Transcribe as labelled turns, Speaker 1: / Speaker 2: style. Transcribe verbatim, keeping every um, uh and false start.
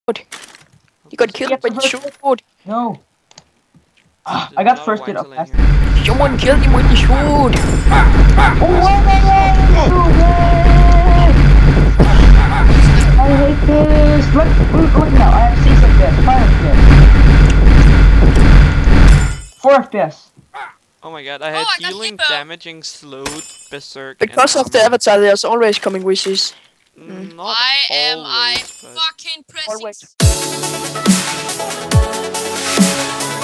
Speaker 1: You got killed by the sword.
Speaker 2: No. Ah, I got first hit up fast.
Speaker 1: Someone killed him with the sword.
Speaker 2: Oh, I hate this. Look, look, look now. I have six of this, five of this, four of this.
Speaker 3: Oh my god, I had
Speaker 4: oh, I
Speaker 3: healing, damaging, slowed, berserk,
Speaker 1: because
Speaker 3: and
Speaker 1: of the avatar, there's always coming wishes.
Speaker 3: Mm. Not
Speaker 4: Why
Speaker 3: always,
Speaker 4: am I
Speaker 3: but...
Speaker 4: fucking pressing?
Speaker 1: Always.